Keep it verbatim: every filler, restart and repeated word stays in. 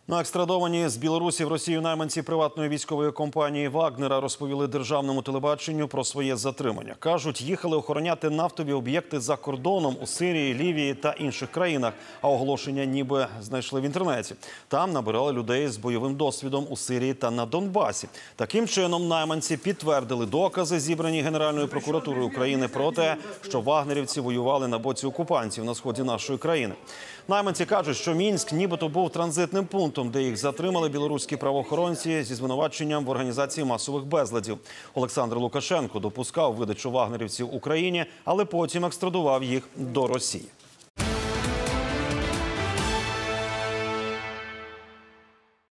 На екстрадовані з Білорусі в Росію найманці приватної військової компанії «Вагнера» розповіли державному телебаченню про своє затримання. Кажуть, їхали охороняти нафтові об'єкти за кордоном у Сирії, Лівії та інших країнах, а оголошення ніби знайшли в інтернеті. Там набирали людей з бойовим досвідом у Сирії та на Донбасі. Таким чином, найманці підтвердили докази, зібрані Генеральною прокуратурою України, про те, що вагнерівці воювали на боці окупантів на сході нашої країни. Найманці кажуть, що Мінськ нібито був транзитним пунктом, де їх затримали білоруські правоохоронці зі звинуваченням в організації масових безладів. Олександр Лукашенко допускав видачу вагнерівців Україні, але потім екстрадував їх до Росії.